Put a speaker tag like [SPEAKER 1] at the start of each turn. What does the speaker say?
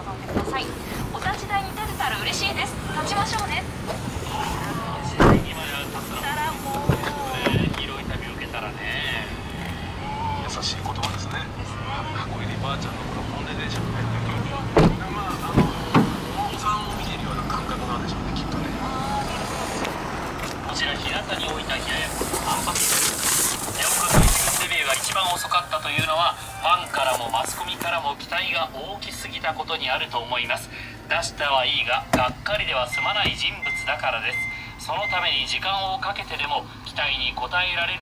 [SPEAKER 1] 運んでください。お立ち台に立てたら嬉しいです。立ちましょうね。たらもう
[SPEAKER 2] 広い旅を受けたらね、
[SPEAKER 3] 優しい言葉ですね。箱入りばあちゃんの本音でしょうね。まあお子さんを見ているような感覚なんでしょうね、きっとね。
[SPEAKER 2] こちら日向に置いた冷ややっこのあんぱくネオプロスデビューが一番遅かったというのは、ファンからもマスコミからも期待が大きすぎたことにあると思います。出したはいいががっかりでは済まない人物だからです。そのために時間をかけてでも期待に応えられる